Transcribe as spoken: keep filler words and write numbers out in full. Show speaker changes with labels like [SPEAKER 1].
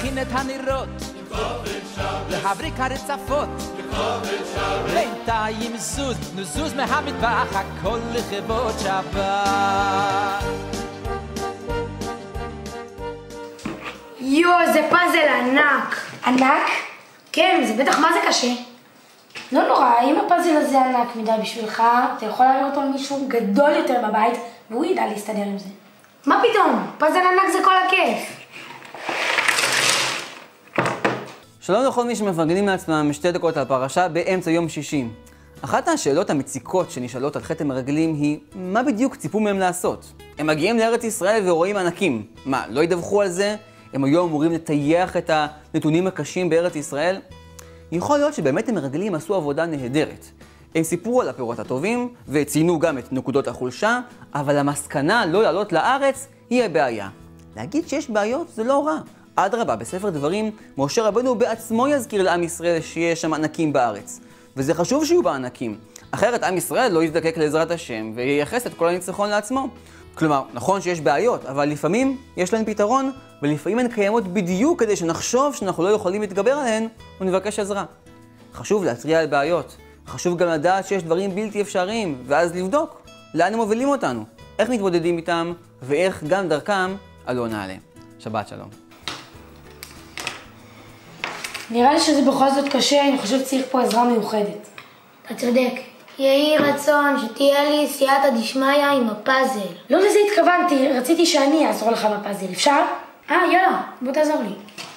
[SPEAKER 1] להכין את הנרות, להבריק הרצפות, בינתיים זוז, נזוז מהמטבח, הכל לכבוד שבת.
[SPEAKER 2] יואו, זה פאזל ענק. ענק? כן, זה בטח מה זה קשה. לא נורא, אם הפאזל הזה ענק מדי בשבילך, אתה יכול להעביר אותו למישהו גדול יותר בבית, והוא ידע להסתדר עם זה. מה פתאום? פאזל ענק זה כל הכיף.
[SPEAKER 3] שלום לכל מי שמפרגנים לעצמם שתי דקות על פרשה באמצע יום שישי. אחת השאלות המציקות שנשאלות על חטא המרגלים היא, מה בדיוק ציפו מהם לעשות? הם מגיעים לארץ ישראל ורואים ענקים. מה, לא ידווחו על זה? הם היו אמורים לטייח את הנתונים הקשים בארץ ישראל? יכול להיות שבאמת המרגלים עשו עבודה נהדרת. הם סיפרו על הפירות הטובים וציינו גם את נקודות החולשה, אבל המסקנה לא לעלות לארץ היא הבעיה. להגיד שיש בעיות זה לא רע. אדרבה, בספר דברים, משה רבנו בעצמו יזכיר לעם ישראל שיש שם ענקים בארץ. וזה חשוב שיהיו בענקים. אחרת עם ישראל לא יזדקק לעזרת השם וייחס את כל הניצחון לעצמו. כלומר, נכון שיש בעיות, אבל לפעמים יש להן פתרון, ולפעמים הן קיימות בדיוק כדי שנחשוב שאנחנו לא יכולים להתגבר עליהן ונבקש עזרה. חשוב להתריע על בעיות. חשוב גם לדעת שיש דברים בלתי אפשריים, ואז לבדוק לאן הם מובילים אותנו, איך מתמודדים איתם, ואיך גם דרכם עלו נעלה. שבת שלום.
[SPEAKER 2] נראה לי שזה בכל זאת קשה, אני חושב שצריך פה עזרה מיוחדת. אתה צודק. יהי רצון שתהיה לי סייעתא דשמיא עם הפאזל. לא לזה התכוונתי, רציתי שאני אעזור לך בפאזל, אפשר? אה, יאללה, בוא תעזור לי.